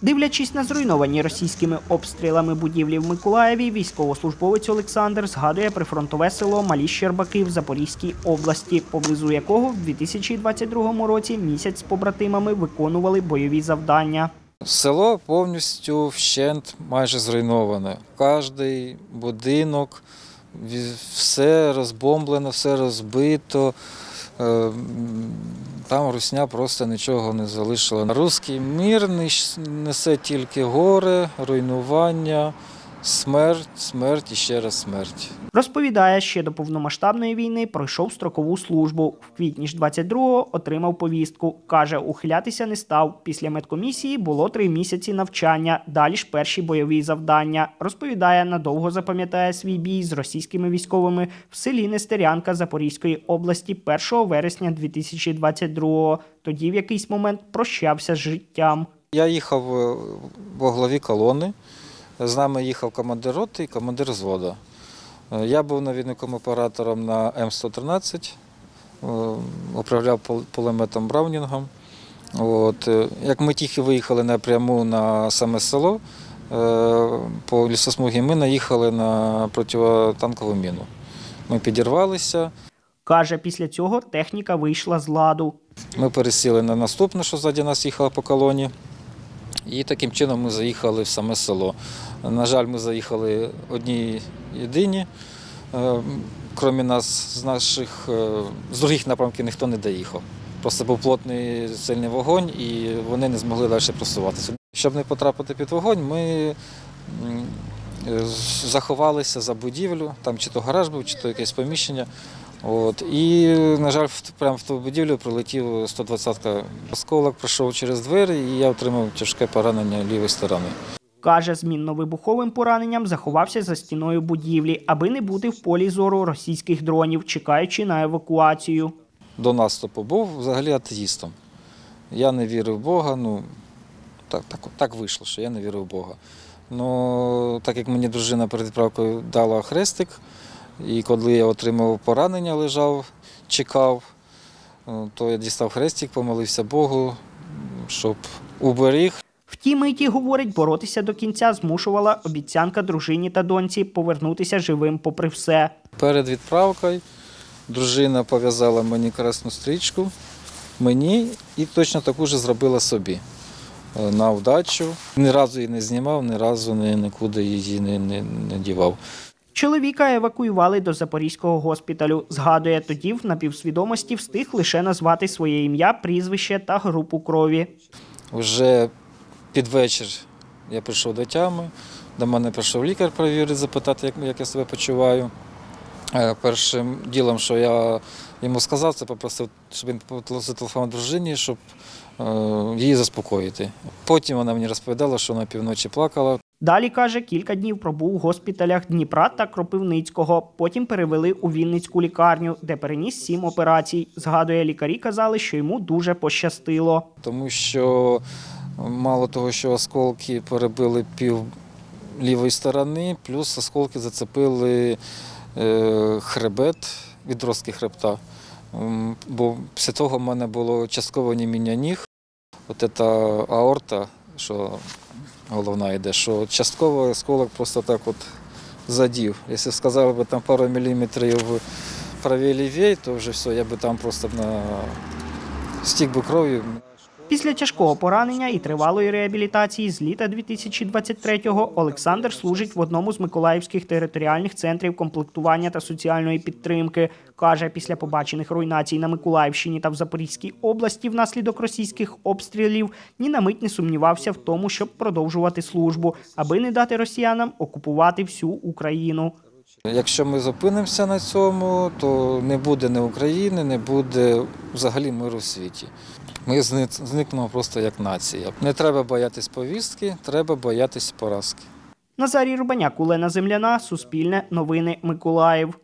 Дивлячись на зруйновані російськими обстрілами будівлі в Миколаєві, військовослужбовець Олександр згадує прифронтове село Малі Щербаки в Запорізькій області, поблизу якого в 2022 році місяць з побратимами виконували бойові завдання. Село повністю вщент майже зруйноване. Кожний будинок, все розбомблено, все розбито. Там русня просто нічого не залишила. Руський мір несе тільки горе, руйнування, смерть, смерть і ще раз смерть. Розповідає, ще до повномасштабної війни пройшов строкову службу. В квітні ж 22-го отримав повістку. Каже, ухилятися не став. Після медкомісії було 3 місяці навчання. Далі ж перші бойові завдання. Розповідає, надовго запам'ятає свій бій з російськими військовими в селі Нестерянка Запорізької області 1 вересня 2022-го. Тоді в якийсь момент прощався з життям. Я їхав во главі колони. З нами їхав командир роти і командир взводу. Я був навідником-оператором на М113, управляв пулеметом Браунінгом. Як ми тільки виїхали напряму на саме село, по лісосмугі ми наїхали на протитанкову міну. Ми підірвалися. Каже, після цього техніка вийшла з ладу. Ми пересіли на наступну, що ззаді нас їхала по колоні. І таким чином ми заїхали в саме село. На жаль, ми заїхали одні єдині. Крім нас, з других напрямків ніхто не доїхав. Просто був плотний сильний вогонь і вони не змогли далі просуватися. Щоб не потрапити під вогонь, ми заховалися за будівлю, там чи то гараж був, чи то якесь приміщення. І, на жаль, прямо в ту будівлю прилетів 120-ка. Осколок пройшов через двері і я отримав тяжке поранення лівої сторони. Каже, з мінно-вибуховим пораненням заховався за стіною будівлі, аби не бути в полі зору російських дронів, чекаючи на евакуацію. До наступу був взагалі атеїстом. Я не вірив в Бога, так вийшло, що я не вірив в Бога. Так як мені дружина перед відправкою дала хрестик, і коли я отримав поранення, лежав, чекав, то я дістав хрестик, помолився Богу, щоб уберіг. В тій миті, говорить, боротися до кінця змушувала обіцянка дружині та доньці повернутися живим попри все. Перед відправкою дружина пов'язала мені красну стрічку, мені і точно таку ж зробила собі на вдачу. Ні разу її не знімав, ні разу нікуди її не дівав. Чоловіка евакуювали до Запорізького госпіталю. Згадує, тоді в напівсвідомості встиг лише назвати своє ім'я, прізвище та групу крові. Вже під вечір я прийшов до тями, до мене прийшов лікар перевірити, запитати, як я себе почуваю. Першим ділом, що я йому сказав, це попросив, щоб він зателефонував дружині, щоб її заспокоїти. Потім вона мені розповідала, що вона півночі плакала. Далі, каже, кілька днів пробув в госпіталях Дніпра та Кропивницького. Потім перевели у Вінницьку лікарню, де переніс 7 операцій. Згадує, лікарі казали, що йому дуже пощастило. Тому що мало того, що осколки перебили пів лівої сторони, плюс осколки зацепили хребет, відростки хребта. Бо після того в мене було часткове оніміння ніг. Ця аорта, що головна йде, що частково осколок просто так задів. Якщо сказали б там пару міліметрів правій-лівій, то вже все, я б там просто стік би кров'ю. Після тяжкого поранення і тривалої реабілітації з літа 2023-го Олександр служить в одному з миколаївських територіальних центрів комплектування та соціальної підтримки. Каже, після побачених руйнацій на Миколаївщині та в Запорізькій області внаслідок російських обстрілів ні на мить не сумнівався в тому, щоб продовжувати службу, аби не дати росіянам окупувати всю Україну. Якщо ми зупинимося на цьому, то не буде ні України, не буде взагалі миру в світі. Ми зникнемо просто як нація. Не треба боятись повістки, треба боятись поразки. Назарій Рубаняк, Олена Земляна, Суспільне, Новини, Миколаїв.